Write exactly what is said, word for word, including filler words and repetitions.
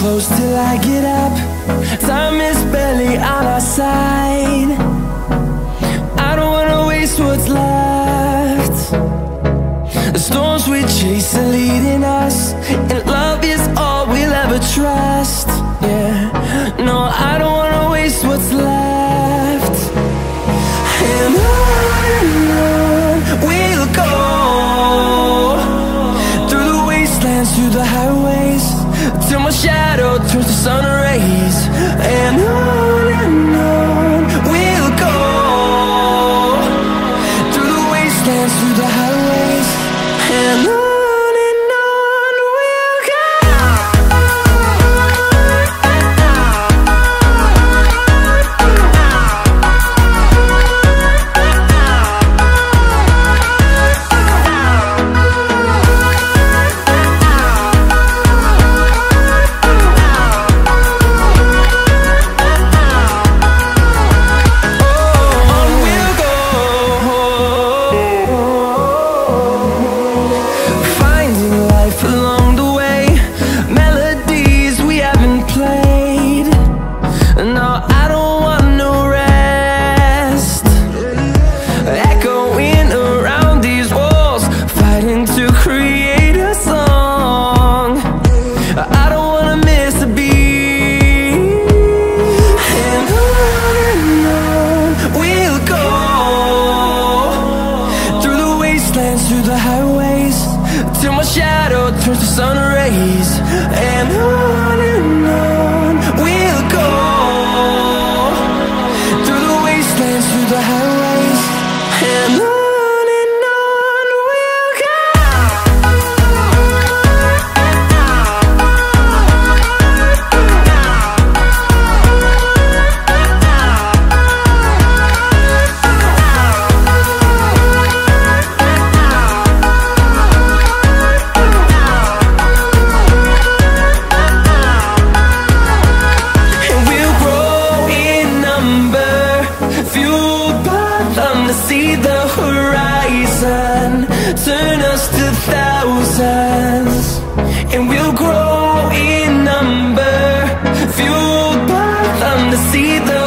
close till I get up. Time is barely on our side. I don't wanna waste what's left. The storms we chase are leading us, and love is all we'll ever trust. Yeah, no, I don't wanna waste what's left. And on and on we'll go, through the wastelands, through the highways, till my shadow turns to sun rays. And on and on we'll go, through the wastelands, through the highways, and on. Through the highways, till my shadow turns to sun rays. And on and on we'll go, through the wastelands, through the highways, and on. See the horizon turn us to thousands, and we'll grow in number, fueled by them to see the